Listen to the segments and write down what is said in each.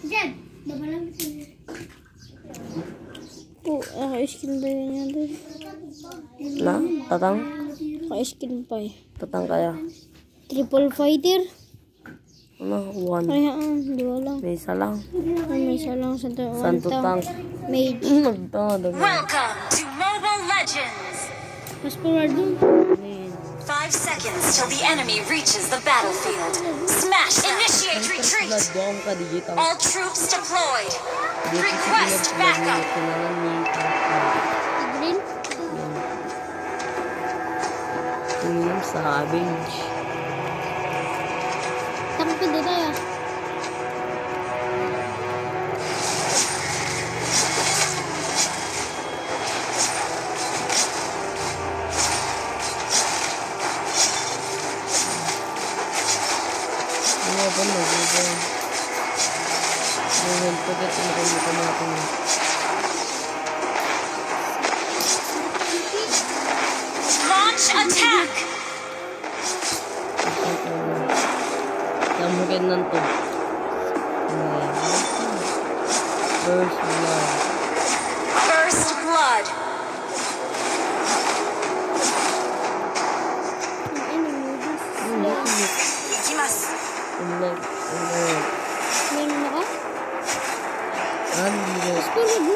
Po, skin ba yan doon? Na? Tatang? Skin pa eh. Tatang kaya? Triple fighter? Ano? 1. Kayaan, di ba lang. May isa lang. May isa lang sa Santo Tang. Mage. Welcome to Mobile Legends. Mas forward doon. 5 seconds till the enemy reaches the battlefield. Smash them. Initiate retreat. All troops deployed. Request backup. Green? Tingin sa Savage. Takot ko dito ya. Launch attack. Namugin nanto. First blood. First blood. Ikimasu. May ano ka? Record. Forward mo.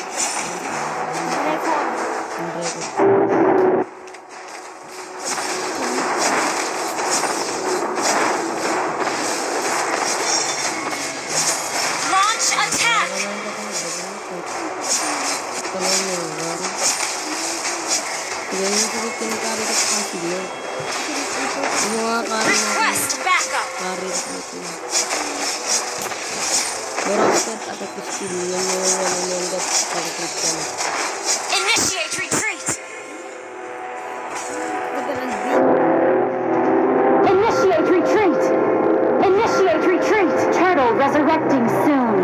Launch attack. Request backup. Initiate retreat. Initiate retreat. Initiate retreat. Turtle resurrecting soon.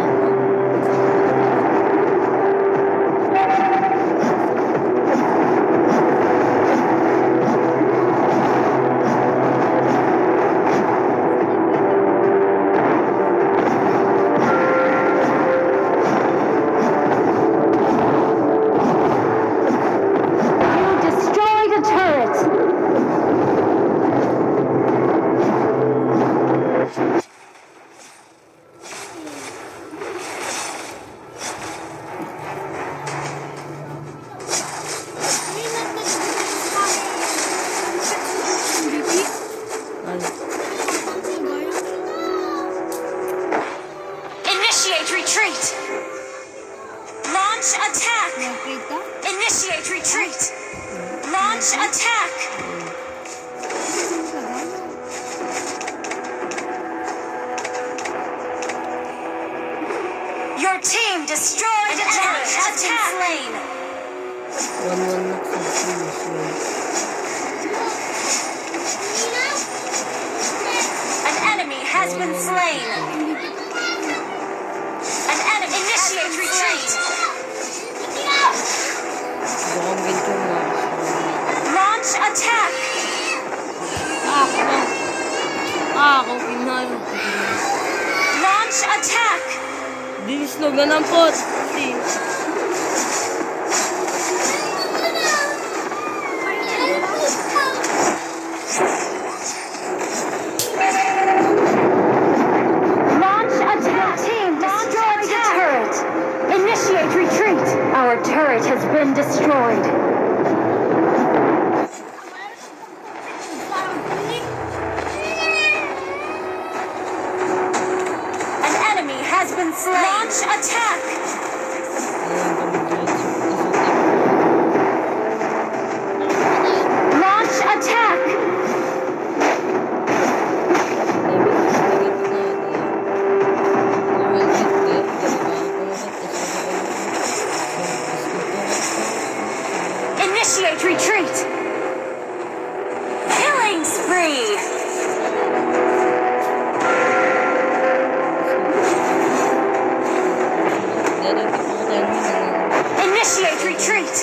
Initiate retreat. Launch attack. Initiate retreat. Launch attack. Your team destroyed an enemy has been slain. An enemy has been slain. An enemy initiate retreat. Launch attack. Launch attack. Dinislog na ng pot. Launch attack. Team destroy the turret. Initiate retreat. Our turret has been destroyed. An enemy has been slain. Launch attack. Launch attack. Initiate retreat. Killing spree. Initiate retreat.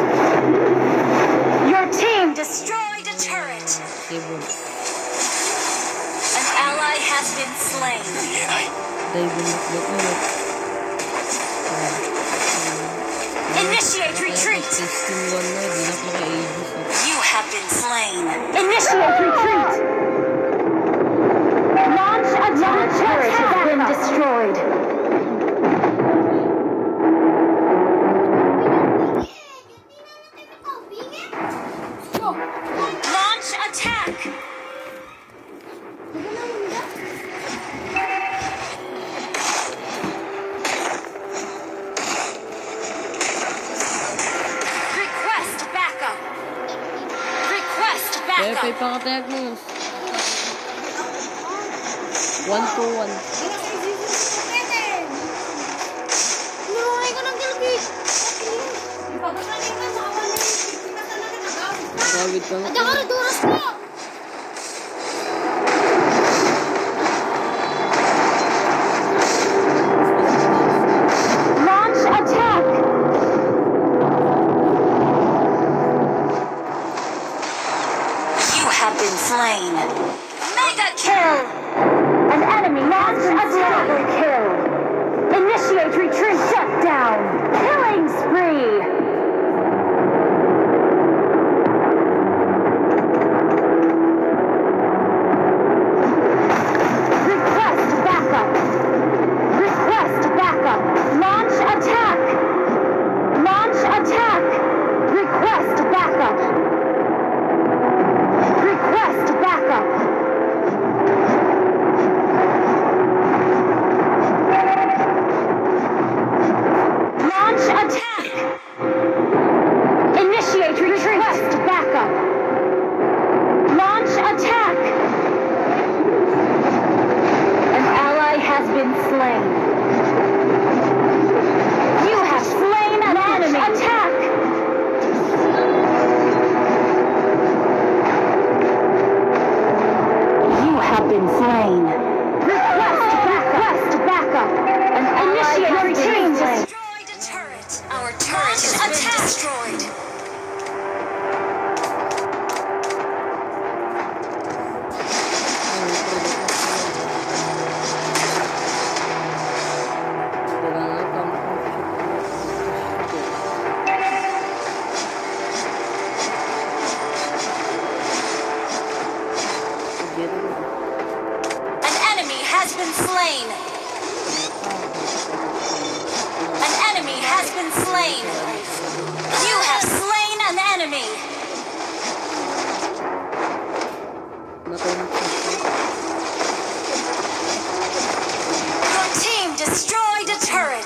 Your team destroyed a turret. has been slain. Dahil binat-bat. Initiate retreat. Testing 1 na, di na maka-aegis. You have been slain. Initiate retreat. Launch attack. Turret has been destroyed. Launch attack. Request backup. Request Kaya backup. ipakatayag mo. 1-2-1. Nurungay ko ng kilbig. Gawid ka nga. Ada ka na duras ko. Launch attack. You have been slain. Mega kill. An enemy launch attack. Kill. Initiate retreat. Shut down. Killing spree. Request backup. Request backup. Launch attack. Launch attack. Request backup. Request backup. Launch attack. Initiate retreat. Request backup. Launch attack. An ally has been slain. You have slain an enemy. Attack. You have been slain. Request backup. An initiate retreat. Destroyed a turret. Our turret has been destroyed. An enemy has been slain. An enemy has been slain. You have slain an enemy. Your team destroyed a turret.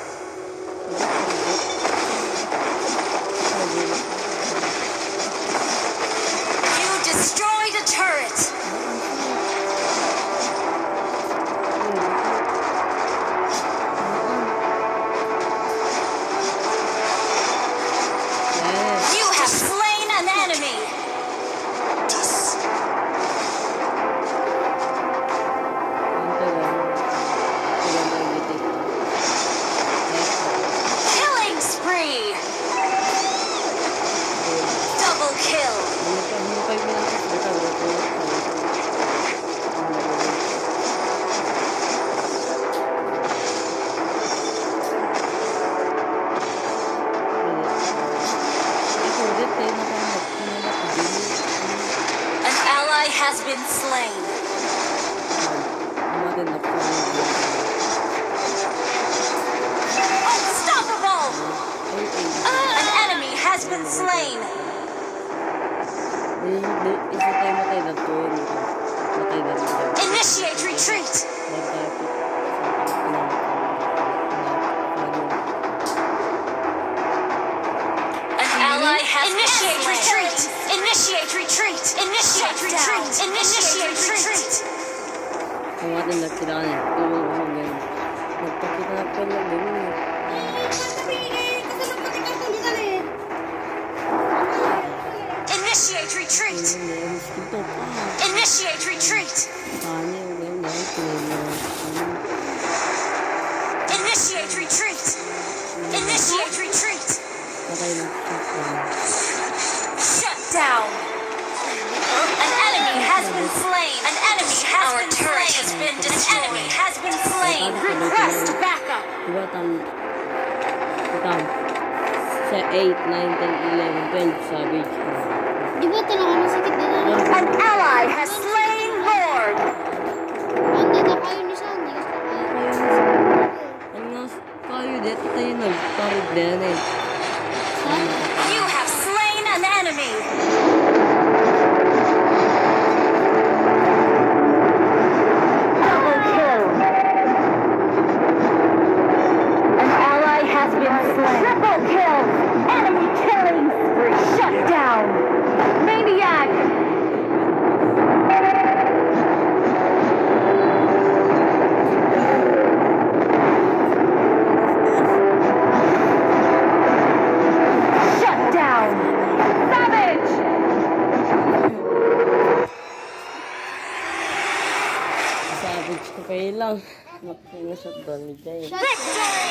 You destroyed a turret. You have slain an enemy. Killing spree. Double kill. An ally has been slain. Unstoppable. An enemy has been slain. Initiate retreat. An ally has initiate retreat. Initiate retreat. Initiate retreat. Initiate retreat. Kung atin nagkailangan tulong ko hanggang nagpakita na pa lang ganun. Initiate retreat. Initiate retreat. Initiate retreat. Initiate retreat. Shut down. An enemy has been slain. An enemy has been slain. Our turret has been ba sa 8, 9, 10, 11, 12 savage. Di ba talaga masakit din na? An ally has slain Lord. Hindi na kayo ni Sandy. Ano nga kayo dito tayo nagparid din eh. You have slain an enemy. Double kill. An ally has been slain. Triple kill. Enemy killing spree. Shut down. Maniac. Shut down. Savage. Savage ko kayo lang. Nakapinga shotdown ni Jay. Victory.